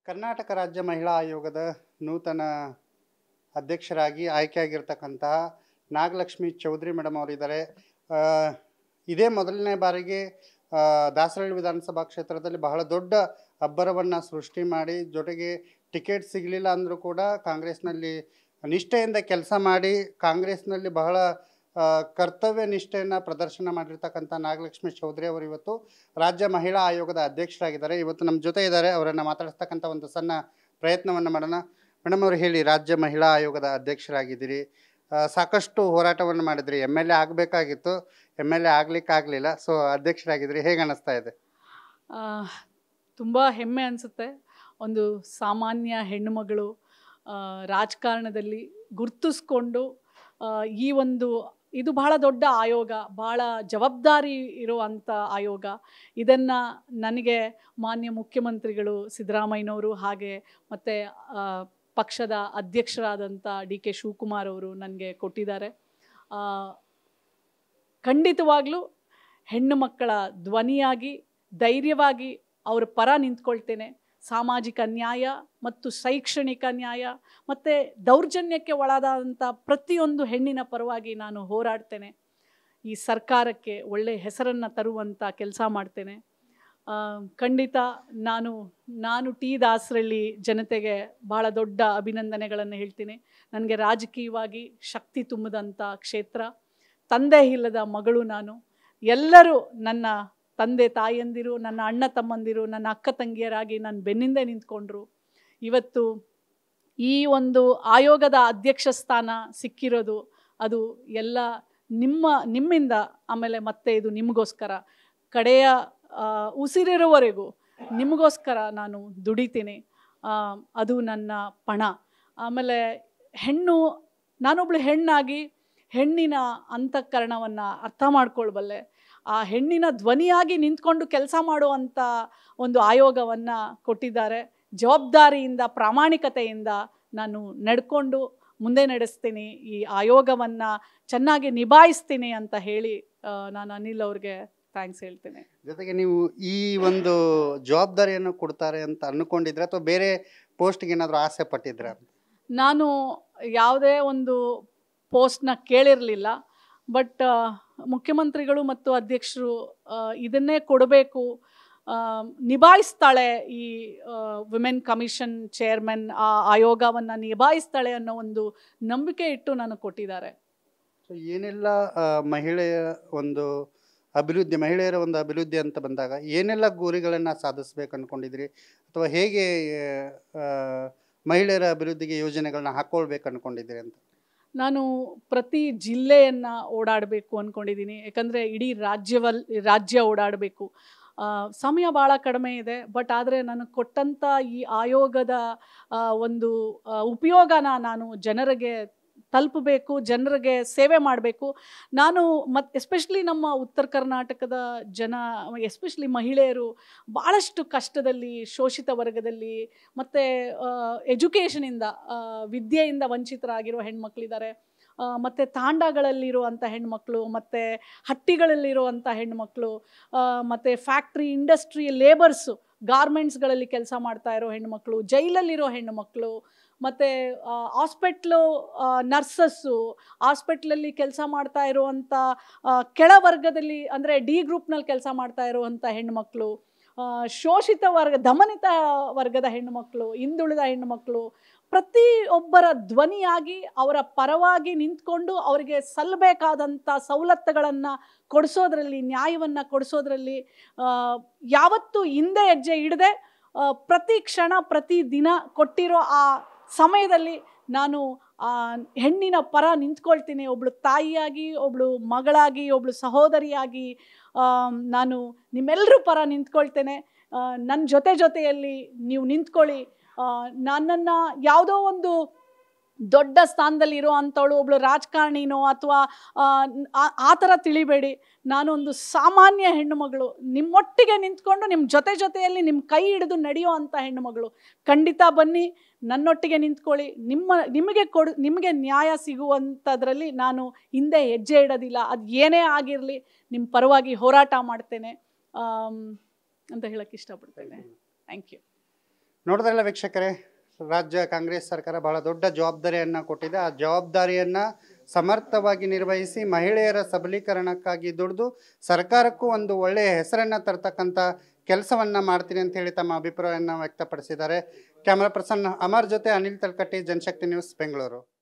ಕರ್ನಾಟಕ ರಾಜ್ಯ ಮಹಿಳಾ ಆಯೋಗದ ನೂತನ ಅಧ್ಯಕ್ಷರಾಗಿ ಆಯ್ಕೆಯಾಗಿರ್ತಕ್ಕಂತಹ ನಾಗಲಕ್ಷ್ಮಿ ಚೌಧರಿ ಮೇಡಮ್ ಅವರಿದ್ದಾರೆ. ಇದೇ ಮೊದಲನೇ ಬಾರಿಗೆ ದಾಸರಳ್ಳಿ ವಿಧಾನಸಭಾ ಕ್ಷೇತ್ರದಲ್ಲಿ ಬಹಳ ದೊಡ್ಡ ಅಬ್ಬರವನ್ನು ಸೃಷ್ಟಿ ಮಾಡಿ, ಜೊತೆಗೆ ಟಿಕೆಟ್ ಸಿಗಲಿಲ್ಲ ಅಂದರೂ ಕೂಡ ಕಾಂಗ್ರೆಸ್ನಲ್ಲಿ ನಿಷ್ಠೆಯಿಂದ ಕೆಲಸ ಮಾಡಿ ಕಾಂಗ್ರೆಸ್ನಲ್ಲಿ ಬಹಳ ಕರ್ತವ್ಯ ನಿಷ್ಠೆಯನ್ನು ಪ್ರದರ್ಶನ ಮಾಡಿರ್ತಕ್ಕಂಥ ನಾಗಲಕ್ಷ್ಮಿ ಚೌಧರಿ ಅವರು ಇವತ್ತು ರಾಜ್ಯ ಮಹಿಳಾ ಆಯೋಗದ ಅಧ್ಯಕ್ಷರಾಗಿದ್ದಾರೆ. ಇವತ್ತು ನಮ್ಮ ಜೊತೆ ಇದ್ದಾರೆ. ಅವರನ್ನು ಮಾತಾಡಿಸ್ತಕ್ಕಂಥ ಒಂದು ಸಣ್ಣ ಪ್ರಯತ್ನವನ್ನು ಮಾಡೋಣ. ಮೇಡಮ್ ಅವರು ಹೇಳಿ, ರಾಜ್ಯ ಮಹಿಳಾ ಆಯೋಗದ ಅಧ್ಯಕ್ಷರಾಗಿದ್ದೀರಿ, ಸಾಕಷ್ಟು ಹೋರಾಟವನ್ನು ಮಾಡಿದ್ರಿ, MLA ಆಗಬೇಕಾಗಿತ್ತು, MLA ಆಗಲಿಕ್ಕಾಗಲಿಲ್ಲ, ಸೊ ಅಧ್ಯಕ್ಷರಾಗಿದ್ರಿ, ಹೇಗೆ ಅನ್ನಿಸ್ತಾ ಇದೆ? ತುಂಬ ಹೆಮ್ಮೆ ಅನಿಸುತ್ತೆ. ಒಂದು ಸಾಮಾನ್ಯ ಹೆಣ್ಣುಮಗಳು ರಾಜಕಾರಣದಲ್ಲಿ ಗುರುತಿಸ್ಕೊಂಡು ಇದು ಬಹಳ ದೊಡ್ಡ ಆಯೋಗ, ಭಾಳ ಜವಾಬ್ದಾರಿ ಇರುವಂಥ ಆಯೋಗ. ಇದನ್ನು ನನಗೆ ಮಾನ್ಯ ಮುಖ್ಯಮಂತ್ರಿಗಳು ಸಿದ್ದರಾಮಯ್ಯನವರು ಹಾಗೆ ಮತ್ತು ಪಕ್ಷದ ಅಧ್ಯಕ್ಷರಾದಂಥ DK ಶಿವಕುಮಾರ್ ಅವರು ನನಗೆ ಕೊಟ್ಟಿದ್ದಾರೆ. ಖಂಡಿತವಾಗ್ಲೂ ಹೆಣ್ಣು ಮಕ್ಕಳ ಧ್ವನಿಯಾಗಿ ಧೈರ್ಯವಾಗಿ ಅವರ ಪರ ನಿಂತ್ಕೊಳ್ತೇನೆ. ಸಾಮಾಜಿಕ ನ್ಯಾಯ ಮತ್ತು ಶೈಕ್ಷಣಿಕ ನ್ಯಾಯ ಮತ್ತು ದೌರ್ಜನ್ಯಕ್ಕೆ ಒಳಗಾದಂಥ ಪ್ರತಿಯೊಂದು ಹೆಣ್ಣಿನ ಪರವಾಗಿ ನಾನು ಹೋರಾಡ್ತೇನೆ. ಈ ಸರ್ಕಾರಕ್ಕೆ ಒಳ್ಳೆಯ ಹೆಸರನ್ನು ತರುವಂಥ ಕೆಲಸ ಮಾಡ್ತೇನೆ. ಖಂಡಿತ ನಾನು ಟಿ ದಾಸರಳ್ಳಿ ಜನತೆಗೆ ಭಾಳ ದೊಡ್ಡ ಅಭಿನಂದನೆಗಳನ್ನು ಹೇಳ್ತೀನಿ. ನನಗೆ ರಾಜಕೀಯವಾಗಿ ಶಕ್ತಿ ತುಂಬಿದಂಥ ಕ್ಷೇತ್ರ. ತಂದೆ ಇಲ್ಲದ ಮಗಳು ನಾನು. ಎಲ್ಲರೂ ನನ್ನ ತಂದೆ ತಾಯಿಯಂದಿರು, ನನ್ನ ಅಣ್ಣ ತಮ್ಮಂದಿರು, ನನ್ನ ಅಕ್ಕ ತಂಗಿಯರಾಗಿ ನನ್ನ ಬೆನ್ನಿಂದ ನಿಂತ್ಕೊಂಡ್ರು. ಇವತ್ತು ಈ ಒಂದು ಆಯೋಗದ ಅಧ್ಯಕ್ಷ ಸ್ಥಾನ ಸಿಕ್ಕಿರೋದು ಅದು ಎಲ್ಲ ನಿಮ್ಮಿಂದ. ಆಮೇಲೆ ಮತ್ತೆ ಇದು ನಿಮಗೋಸ್ಕರ ಕಡೆಯ ಉಸಿರಿರುವವರೆಗೂ ನಿಮಗೋಸ್ಕರ ನಾನು ದುಡಿತೀನಿ. ಅದು ನನ್ನ ಪಣ. ಆಮೇಲೆ ನಾನೊಬ್ಳು ಹೆಣ್ಣಾಗಿ ಹೆಣ್ಣಿನ ಅಂತಃಕರಣವನ್ನು ಅರ್ಥ ಮಾಡ್ಕೊಳ್ಬಲ್ಲೆ. ಆ ಹೆಣ್ಣಿನ ಧ್ವನಿಯಾಗಿ ನಿಂತ್ಕೊಂಡು ಕೆಲಸ ಮಾಡುವಂಥ ಒಂದು ಆಯೋಗವನ್ನು ಕೊಟ್ಟಿದ್ದಾರೆ. ಜವಾಬ್ದಾರಿಯಿಂದ, ಪ್ರಾಮಾಣಿಕತೆಯಿಂದ ನಾನು ನಡ್ಕೊಂಡು ಮುಂದೆ ನಡೆಸ್ತೀನಿ. ಈ ಆಯೋಗವನ್ನು ಚೆನ್ನಾಗಿ ನಿಭಾಯಿಸ್ತೀನಿ ಅಂತ ಹೇಳಿ ನಾನು ಅನಿಲ್ ಅವ್ರಿಗೆ ಥ್ಯಾಂಕ್ಸ್ ಹೇಳ್ತೇನೆ. ಜೊತೆಗೆ ನೀವು ಈ ಒಂದು ಜವಾಬ್ದಾರಿಯನ್ನು ಕೊಡ್ತಾರೆ ಅಂತ ಅಂದ್ಕೊಂಡಿದ್ರೆ ಅಥವಾ ಬೇರೆ ಪೋಸ್ಟ್ಗೆ ಏನಾದರೂ ಆಸೆ ಪಟ್ಟಿದ್ರೆ? ನಾನು ಯಾವುದೇ ಒಂದು ಪೋಸ್ಟ್ನ ಕೇಳಿರಲಿಲ್ಲ. ಬಟ್ ಮುಖ್ಯಮಂತ್ರಿಗಳು ಮತ್ತು ಅಧ್ಯಕ್ಷರು ಇದನ್ನೇ ಕೊಡಬೇಕು, ನಿಭಾಯಿಸ್ತಾಳೆ, ಈ ವಿಮೆನ್ ಕಮಿಷನ್ ಚೇರ್ಮನ್ ಆಯೋಗವನ್ನು ನಿಭಾಯಿಸ್ತಾಳೆ ಅನ್ನೋ ಒಂದು ನಂಬಿಕೆ ಇಟ್ಟು ನನಗೆ ಕೊಟ್ಟಿದ್ದಾರೆ. ಸೊ ಏನೆಲ್ಲ ಮಹಿಳೆಯರ ಒಂದು ಅಭಿವೃದ್ಧಿ ಅಂತ ಬಂದಾಗ ಏನೆಲ್ಲ ಗುರಿಗಳನ್ನು ಸಾಧಿಸ್ಬೇಕು ಅಂದ್ಕೊಂಡಿದ್ರಿ, ಅಥವಾ ಹೇಗೆ ಮಹಿಳೆಯರ ಅಭಿವೃದ್ಧಿಗೆ ಯೋಜನೆಗಳನ್ನ ಹಾಕ್ಕೊಳ್ಬೇಕು ಅಂದ್ಕೊಂಡಿದ್ದೀರಿ ಅಂತ? ನಾನು ಪ್ರತಿ ಜಿಲ್ಲೆಯನ್ನು ಓಡಾಡಬೇಕು ಅಂದ್ಕೊಂಡಿದ್ದೀನಿ. ಯಾಕಂದರೆ ಇಡೀ ರಾಜ್ಯ ಓಡಾಡಬೇಕು. ಸಮಯ ಭಾಳ ಕಡಿಮೆ ಇದೆ. ಬಟ್ ಆದರೆ ನನಗೆ ಕೊಟ್ಟಂಥ ಈ ಆಯೋಗದ ಒಂದು ಉಪಯೋಗನ ನಾನು ಜನರಿಗೆ ತಲುಪಬೇಕು, ಜನರಿಗೆ ಸೇವೆ ಮಾಡಬೇಕು. ನಾನು ಎಸ್ಪೆಷಲಿ ನಮ್ಮ ಉತ್ತರ ಕರ್ನಾಟಕದ ಜನ, ಎಸ್ಪೆಷಲಿ ಮಹಿಳೆಯರು ಭಾಳಷ್ಟು ಕಷ್ಟದಲ್ಲಿ, ಶೋಷಿತ ವರ್ಗದಲ್ಲಿ ಮತ್ತು ಎಜುಕೇಷನಿಂದ, ವಿದ್ಯೆಯಿಂದ ವಂಚಿತರಾಗಿರೋ ಹೆಣ್ಮಕ್ಳಿದ್ದಾರೆ. ಮತ್ತು ತಾಂಡಗಳಲ್ಲಿರುವಂಥ ಹೆಣ್ಮಕ್ಳು, ಮತ್ತು ಹಟ್ಟಿಗಳಲ್ಲಿರುವಂಥ ಹೆಣ್ಮಕ್ಳು, ಮತ್ತು ಫ್ಯಾಕ್ಟ್ರಿ ಇಂಡಸ್ಟ್ರಿ ಲೇಬರ್ಸು, ಗಾರ್ಮೆಂಟ್ಸ್ಗಳಲ್ಲಿ ಕೆಲಸ ಮಾಡ್ತಾ ಇರೋ ಹೆಣ್ಮಕ್ಳು, ಜೈಲಲ್ಲಿರೋ ಹೆಣ್ಣುಮಕ್ಕಳು, ಮತ್ತು ಹಾಸ್ಪಿಟ್ಲು ನರ್ಸಸ್ಸು, ಹಾಸ್ಪಿಟ್ಲಲ್ಲಿ ಕೆಲಸ ಮಾಡ್ತಾ ಇರುವಂಥ ಕೆಳವರ್ಗದಲ್ಲಿ ಅಂದರೆ ಡಿ ಗ್ರೂಪ್ನಲ್ಲಿ ಕೆಲಸ ಮಾಡ್ತಾ ಇರುವಂಥ ಹೆಣ್ಣುಮಕ್ಕಳು, ಶೋಷಿತ ದಮನಿತ ವರ್ಗದ ಹೆಣ್ಣುಮಕ್ಕಳು, ಹಿಂದುಳಿದ ಹೆಣ್ಣುಮಕ್ಕಳು, ಪ್ರತಿಯೊಬ್ಬರ ಧ್ವನಿಯಾಗಿ ಅವರ ಪರವಾಗಿ ನಿಂತ್ಕೊಂಡು ಅವರಿಗೆ ಸಲ್ಲಬೇಕಾದಂಥ ಸವಲತ್ತುಗಳನ್ನು ಕೊಡಿಸೋದ್ರಲ್ಲಿ, ನ್ಯಾಯವನ್ನು ಕೊಡಿಸೋದ್ರಲ್ಲಿ ಯಾವತ್ತೂ ಹಿಂದೆ ಹೆಜ್ಜೆ ಇಡದೆ ಪ್ರತಿ ಕ್ಷಣ ಪ್ರತಿ ದಿನ ಕೊಟ್ಟಿರೋ ಆ ಸಮಯದಲ್ಲಿ ನಾನು ಹೆಣ್ಣಿನ ಪರ ನಿಂತ್ಕೊಳ್ತೀನಿ. ಒಬ್ಳು ತಾಯಿಯಾಗಿ, ಒಬ್ಳು ಮಗಳಾಗಿ, ಒಬ್ಳು ಸಹೋದರಿಯಾಗಿ ನಾನು ನಿಮ್ಮೆಲ್ಲರ ಪರ ನಿಂತ್ಕೊಳ್ತೇನೆ. ನನ್ನ ಜೊತೆಯಲ್ಲಿ ನೀವು ನಿಂತ್ಕೊಳ್ಳಿ. ನನ್ನನ್ನು ಯಾವುದೋ ಒಂದು ದೊಡ್ಡ ಸ್ಥಾನದಲ್ಲಿ ಇರೋ ಅಂಥವಳು, ಒಬ್ಳು ರಾಜಕಾರಣಿನೋ ಅಥವಾ ಆ ಥರ ತಿಳಿಬೇಡಿ. ನಾನೊಂದು ಸಾಮಾನ್ಯ ಹೆಣ್ಣುಮಗಳು, ನಿಮ್ಮೊಟ್ಟಿಗೆ ನಿಂತ್ಕೊಂಡು ನಿಮ್ಮ ಜೊತೆಯಲ್ಲಿ ನಿಮ್ಮ ಕೈ ಹಿಡಿದು ನಡೆಯೋ ಅಂಥ ಹೆಣ್ಣುಮಗಳು. ಖಂಡಿತ ಬನ್ನಿ, ನನ್ನೊಟ್ಟಿಗೆ ನಿಂತ್ಕೊಳ್ಳಿ. ನಿಮಗೆ ನ್ಯಾಯ ಸಿಗುವಂಥದ್ರಲ್ಲಿ ನಾನು ಹಿಂದೆ ಹೆಜ್ಜೆ ಇಡೋದಿಲ್ಲ. ಅದು ಏನೇ ಆಗಿರಲಿ ನಿಮ್ಮ ಪರವಾಗಿ ಹೋರಾಟ ಮಾಡ್ತೇನೆ ಅಂತ ಹೇಳಕ್ಕೆ ಇಷ್ಟಪಡ್ತೇನೆ. Thank you. ನೋಡಿದ್ರಲ್ಲ ವೀಕ್ಷಕರೇ, ರಾಜ್ಯ ಕಾಂಗ್ರೆಸ್ ಸರ್ಕಾರ ಬಹಳ ದೊಡ್ಡ ಜವಾಬ್ದಾರಿಯನ್ನು ಕೊಟ್ಟಿದೆ. ಆ ಜವಾಬ್ದಾರಿಯನ್ನು ಸಮರ್ಥವಾಗಿ ನಿರ್ವಹಿಸಿ ಮಹಿಳೆಯರ ಸಬಲೀಕರಣಕ್ಕಾಗಿ ದುಡಿದು ಸರ್ಕಾರಕ್ಕೂ ಒಂದು ಒಳ್ಳೆಯ ಹೆಸರನ್ನು ತರ್ತಕ್ಕಂಥ ಕೆಲಸವನ್ನು ಮಾಡ್ತೀನಿ ಅಂತ ಹೇಳಿ ತಮ್ಮ ಅಭಿಪ್ರಾಯವನ್ನು ವ್ಯಕ್ತಪಡಿಸಿದ್ದಾರೆ. ಕ್ಯಾಮರಾ ಪರ್ಸನ್ ಅಮರ್ ಜೊತೆ ಅನಿಲ್ ತಲ್ಕಟ್ಟಿ, ಜನಶಕ್ತಿ ನ್ಯೂಸ್, ಬೆಂಗಳೂರು.